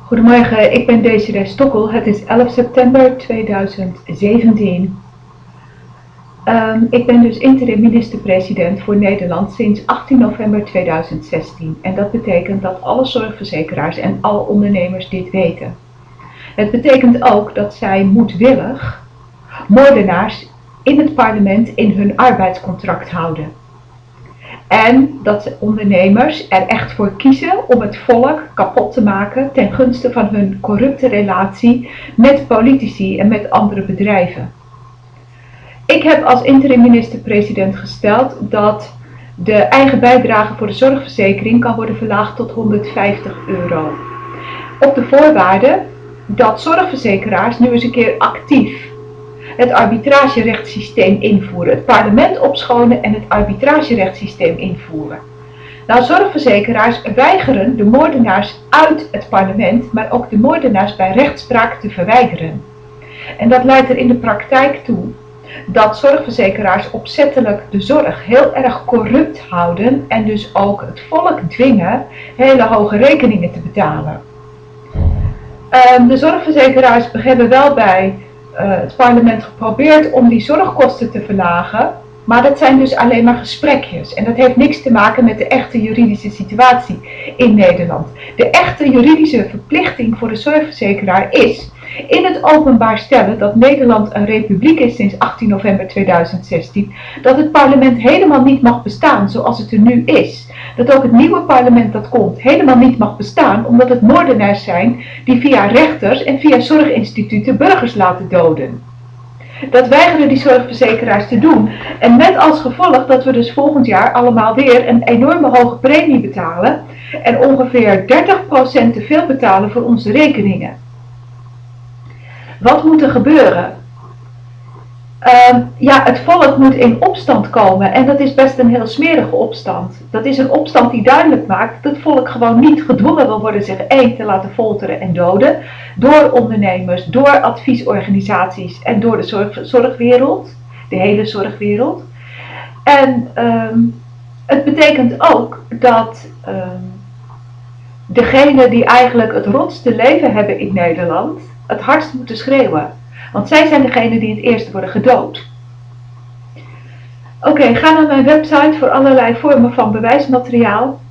Goedemorgen, ik ben Desiree Stokkel. Het is 11 september 2017. Ik ben dus interim minister-president voor Nederland sinds 18 november 2016. En dat betekent dat alle zorgverzekeraars en alle ondernemers dit weten. Het betekent ook dat zij moedwillig moordenaars in het parlement in hun arbeidscontract houden. En dat ondernemers er echt voor kiezen om het volk kapot te maken ten gunste van hun corrupte relatie met politici en met andere bedrijven. Ik heb als interim minister-president gesteld dat de eigen bijdrage voor de zorgverzekering kan worden verlaagd tot €150. Op de voorwaarde dat zorgverzekeraars nu eens een keer actief het arbitragerechtssysteem invoeren, het parlement opschonen en het arbitragerechtssysteem invoeren. Nou, zorgverzekeraars weigeren de moordenaars uit het parlement, maar ook de moordenaars bij rechtspraak te verweigeren. En dat leidt er in de praktijk toe dat zorgverzekeraars opzettelijk de zorg heel erg corrupt houden en dus ook het volk dwingen hele hoge rekeningen te betalen. De zorgverzekeraars hebben wel bij het parlement geprobeerd om die zorgkosten te verlagen, maar dat zijn dus alleen maar gesprekjes en dat heeft niks te maken met de echte juridische situatie in Nederland. De echte juridische verplichting voor de zorgverzekeraar is in het openbaar stellen dat Nederland een republiek is sinds 18 november 2016, dat het parlement helemaal niet mag bestaan zoals het er nu is. Dat ook het nieuwe parlement dat komt helemaal niet mag bestaan omdat het moordenaars zijn die via rechters en via zorginstituten burgers laten doden. Dat weigeren die zorgverzekeraars te doen en met als gevolg dat we dus volgend jaar allemaal weer een enorme hoge premie betalen en ongeveer 30% te veel betalen voor onze rekeningen. Wat moet er gebeuren? Het volk moet in opstand komen en dat is best een heel smerige opstand. Dat is een opstand die duidelijk maakt dat het volk gewoon niet gedwongen wil worden zich te laten folteren en doden door ondernemers, door adviesorganisaties en door de zorgwereld, de hele zorgwereld. En het betekent ook dat degenen die eigenlijk het rotste leven hebben in Nederland het hardst moeten schreeuwen. Want zij zijn degenen die het eerst worden gedood. Oké, ga naar mijn website voor allerlei vormen van bewijsmateriaal.